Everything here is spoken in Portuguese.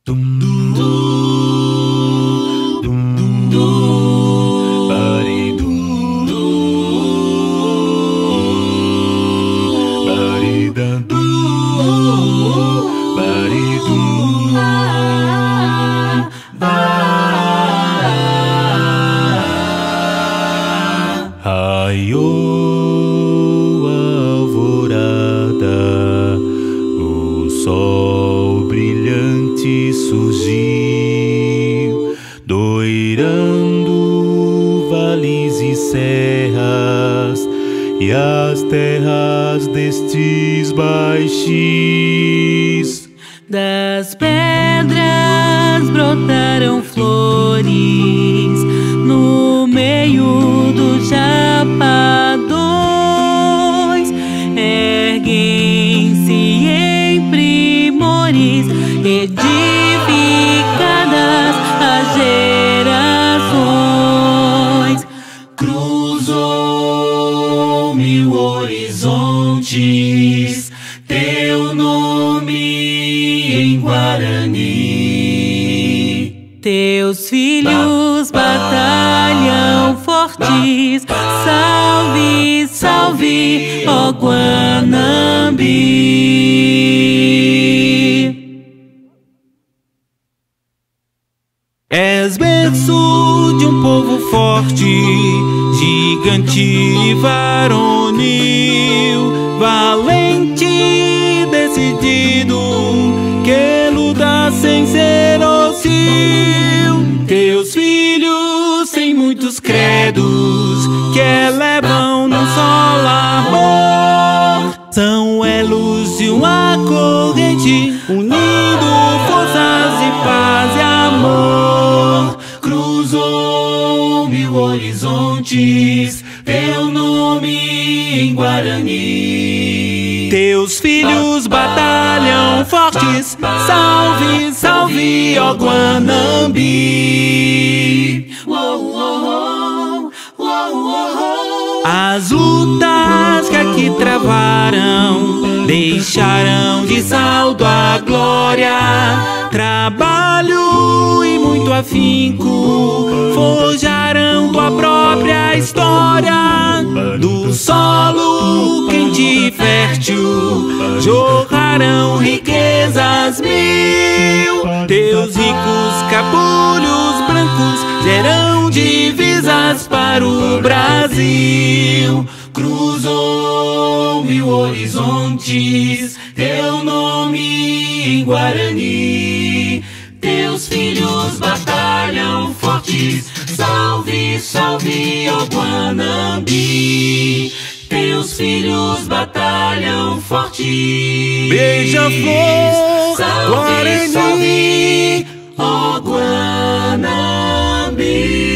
Dum dum dum dum dum bari dum dum bari da dum bari dum raiou a alvorada, o sol brilhante surgiu, doirando vales e serras e as terras destes baixis. Das pedras brotaram flores no meio dos chapadões, erguem-se em primores, edificadas as gerações. Cruzou mil horizontes teu nome em Guarani. Teus filhos batalham fortes, salve, salve, ó Guanambi. És berço de um povo forte, gigante e varonil, valente e decidido, que luta sem ser hostil. Teus filhos têm muitos credos que elevam num só amor. São elos de uma corrente, unindo forças de paz e amor. Cruzou mil horizontes teu nome em Guarani. Teus filhos batalham fortes, salve, salve, ó Guanambi. As lutas que aqui travaram deixaram de saldo a glória. Trabalho e muito afinco forjaram tua própria história. Do solo quente e fértil jorraram riquezas mil. Teus ricos capulhos brancos geram divisas para o Brasil. Cruzou mil horizontes teu nome em Guarani. Teus filhos batalham fortes, salve, salve, ó Guanambi. Teus filhos batalham fortes, Beija-flor, salve, Guarani, salve, ó Guanambi.